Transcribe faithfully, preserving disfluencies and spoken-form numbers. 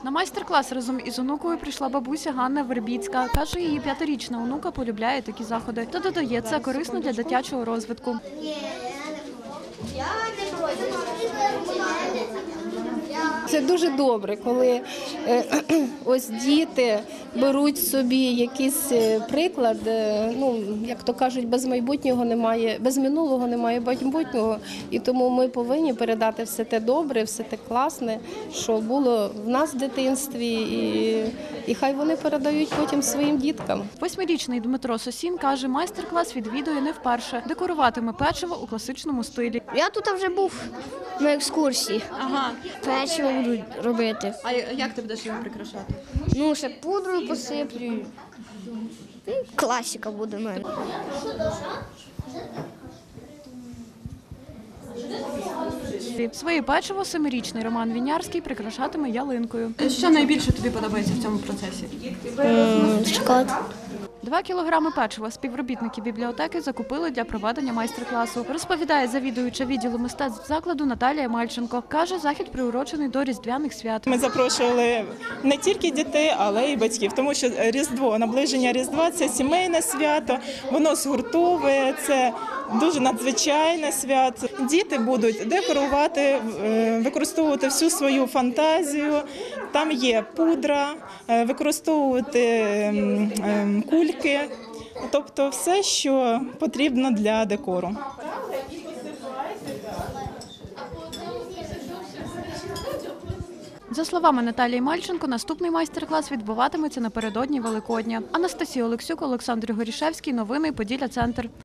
На майстер-клас разом із онукою прийшла бабуся Ганна Вербіцька. Каже, її п'ятирічна онука полюбляє такі заходи. Та додає, це корисно для дитячого розвитку. Це дуже добре, коли е, ось діти беруть собі якийсь приклад, е, ну, як то кажуть, без майбутнього немає, без минулого немає майбутнього, і тому ми повинні передати все те добре, все те класне, що було в нас в дитинстві, і, і хай вони передають потім своїм діткам. Восьмирічний Дмитро Сосін каже, майстер-клас відвідує не вперше. Декоруватиме печиво у класичному стилі. Я тут вже був на екскурсії. Ага. Печиво буду робити. А як ти будеш його прикрашати? Ну, ще пудрою посиплю. Ну, класика буде в мене. Своє печиво семирічний Роман Вінярський прикрашатиме ялинкою. Що найбільше тобі подобається в цьому процесі? Шоколад. Два кілограми печива співробітники бібліотеки закупили для проведення майстер-класу. Розповідає завідуюча відділу мистецтв закладу Наталія Мальченко. Каже, захід приурочений до різдвяних свят. Ми запрошували не тільки дітей, але й батьків, тому що Різдво, наближення Різдва – це сімейне свято, воно згуртовує, це дуже надзвичайне свято. Діти будуть декорувати, використовувати всю свою фантазію. Там є пудра, використовувати кульки, тобто все, що потрібно для декору. За словами Наталії Мальченко, наступний майстер-клас відбуватиметься напередодні Великодня. Анастасія Олексюк, Олександр Горішевський. Новини Поділля Центр.